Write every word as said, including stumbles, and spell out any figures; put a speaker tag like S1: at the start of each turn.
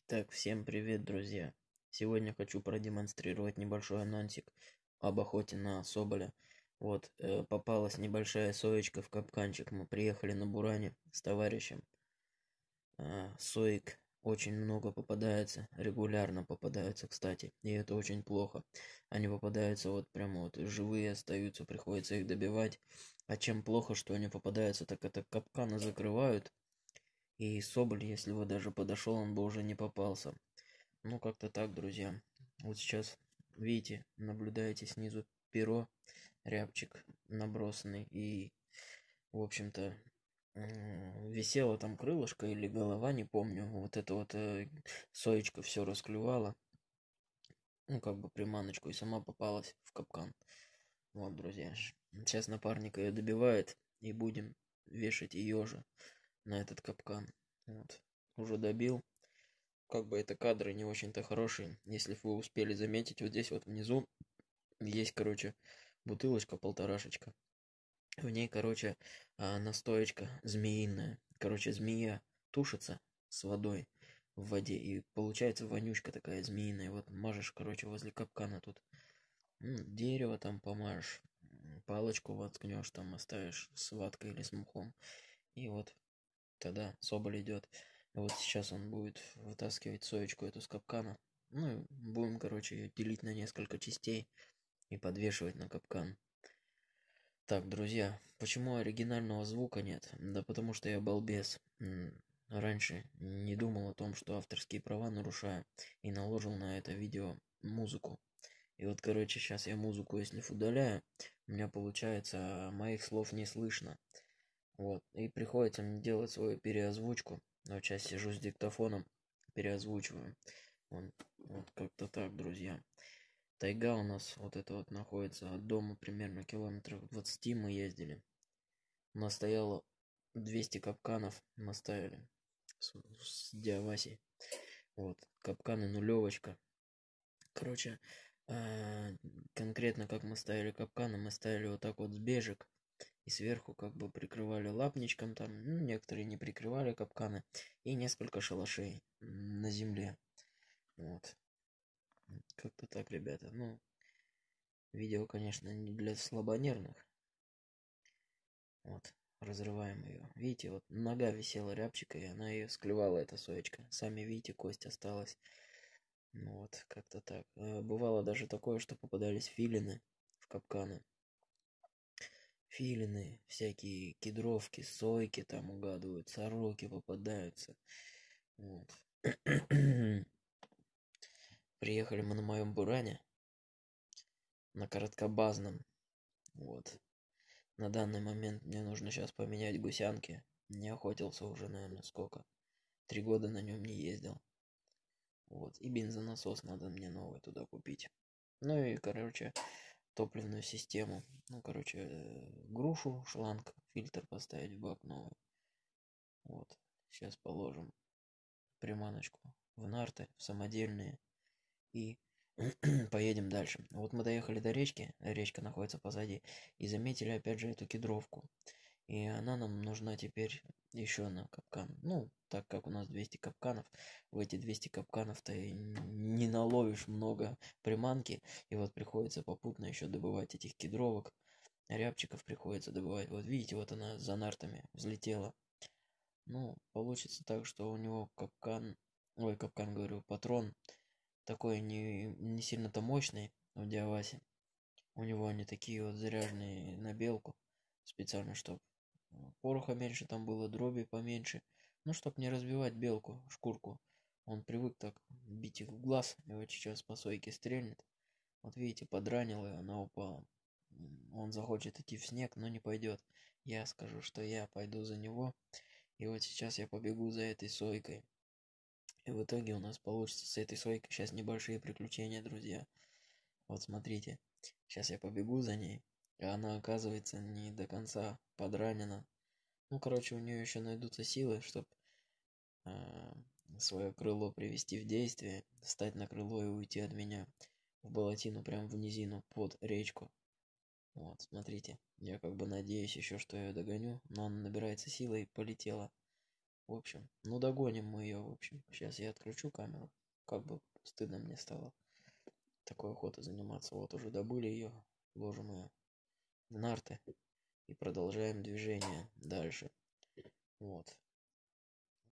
S1: Так, всем привет, друзья! Сегодня хочу продемонстрировать небольшой анонсик об охоте на соболя. Вот, э, попалась небольшая соечка в капканчик. Мы приехали на Буране с товарищем. Э, соек очень много попадается, регулярно попадаются, кстати. И это очень плохо. Они попадаются вот прямо вот живые остаются, приходится их добивать. А чем плохо, что они попадаются, так это капканы закрывают. И соболь, если бы даже подошел, он бы уже не попался. Ну, как-то так, друзья. Вот сейчас, видите, наблюдаете снизу перо, рябчик набросанный. И, в общем-то, висело там крылышко или голова, не помню. Вот это вот э, соечка все расклювала. Ну, как бы приманочку и сама попалась в капкан. Вот, друзья. Сейчас напарник ее добивает. И будем вешать ее же на этот капкан. Вот. Уже добил. Как бы это кадры не очень-то хорошие. Если вы успели заметить, вот здесь вот внизу есть, короче, бутылочка полторашечка. В ней, короче, а, настоечка змеиная. Короче, змея тушится с водой в воде. И получается вонючка такая змеиная. Вот мажешь, короче, возле капкана тут. Ну, дерево там помажешь. Палочку воткнешь, там оставишь с ваткой или с мухом. И вот тогда соболь идет. Вот сейчас он будет вытаскивать соечку эту с капкана. Ну и будем, короче, ее делить на несколько частей и подвешивать на капкан. Так, друзья, почему оригинального звука нет? Да потому что я балбес. Раньше не думал о том, что авторские права нарушаю, и наложил на это видео музыку. И вот, короче, сейчас я музыку, если удаляю, у меня получается моих слов не слышно. Вот. И приходится мне делать свою переозвучку. Но сейчас сижу с диктофоном, переозвучиваю. Вот, вот как-то так, друзья. Тайга у нас вот это вот находится от дома примерно километров двадцати мы ездили. У нас стояло двести капканов, наставили с, с Диаваси. Вот, капканы нулевочка. Короче, э, конкретно как мы ставили капканы, мы ставили вот так вот с бежек. И сверху как бы прикрывали лапничком там, ну, некоторые не прикрывали капканы, и несколько шалашей на земле. Вот. Как-то так, ребята. Ну, видео, конечно, не для слабонервных. Вот. Разрываем ее. Видите, вот нога висела рябчика, и она ее склевала, эта соечка. Сами видите, кость осталась. Ну вот, как-то так. Э, Бывало даже такое, что попадались филины в капканы. Филины, всякие кедровки, сойки там угадывают, сороки попадаются. Вот. Приехали мы на моем буране, на короткобазном. Вот. На данный момент мне нужно сейчас поменять гусянки. Не охотился уже, наверное, сколько. Три года на нем не ездил. Вот. И бензонасос надо мне новый туда купить. Ну и, короче, топливную систему. Ну, короче, э, грушу, шланг, фильтр поставить в бак новый. Вот. Сейчас положим приманочку в нарты, в самодельные. И поедем дальше. Вот мы доехали до речки, речка находится позади, и заметили опять же эту кедровку. И она нам нужна теперь еще на капкан. Ну, так как у нас двести капканов, в эти двести капканов ты не наловишь много приманки, и вот приходится попутно еще добывать этих кедровок, рябчиков приходится добывать. Вот видите, вот она за нартами взлетела. Ну, получится так, что у него капкан, ой, капкан говорю, патрон такой не, не сильно-то мощный в Диавасе. У него они такие вот заряженные на белку. Специально, чтобы пороха меньше там было, дроби поменьше. Ну, чтобы не разбивать белку, шкурку. Он привык так бить их в глаз. И вот сейчас по сойке стрельнет. Вот видите, подранил, и она упала. Он захочет идти в снег, но не пойдет. Я скажу, что я пойду за него. И вот сейчас я побегу за этой сойкой. И в итоге у нас получится с этой сойкой сейчас небольшие приключения, друзья. Вот смотрите, сейчас я побегу за ней, а она оказывается не до конца подранена. Ну, короче, у нее еще найдутся силы, чтобы э, свое крыло привести в действие, встать на крыло и уйти от меня в болотину, прям в низину, под речку. Вот, смотрите, я как бы надеюсь еще, что я ее догоню, но она набирается силой и полетела. В общем, ну догоним мы ее, в общем. Сейчас я отключу камеру. Как бы стыдно мне стало такой охотой заниматься. Вот уже добыли ее, ложим ее в нарты и продолжаем движение дальше. Вот.